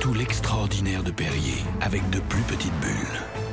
tout l'extraordinaire de Perrier avec de plus petites bulles.